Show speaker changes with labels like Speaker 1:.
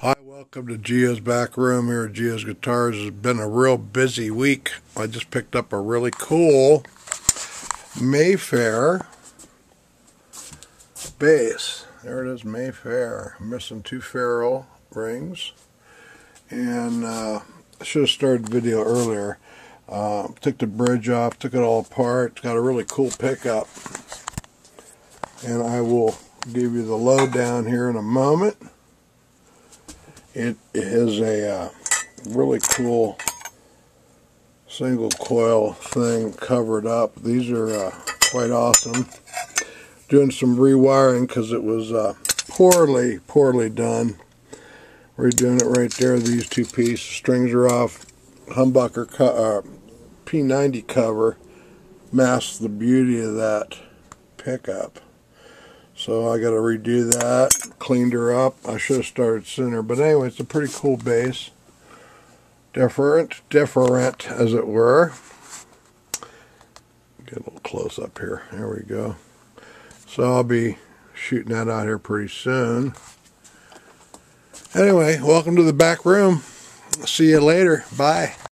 Speaker 1: Hi, welcome to Gio's Back Room here at Gio's Guitars. It's been a real busy week. I just picked up a really cool Mayfair bass. There it is, Mayfair. I'm missing two ferrule rings. And I should have started the video earlier. Took the bridge off, took it all apart. It's got a really cool pickup. And I will give you the lowdown here in a moment. It is a really cool single coil thing covered up. These are quite awesome. Doing some rewiring because it was poorly done. Redoing it right there. These two pieces. Strings are off. Humbucker P90 cover masks the beauty of that pickup. So I got to redo that. Cleaned her up. I should have started sooner. But anyway, it's a pretty cool bass. Different as it were. Get a little close up here. There we go. So I'll be shooting that out here pretty soon. Anyway, welcome to the back room. See you later. Bye.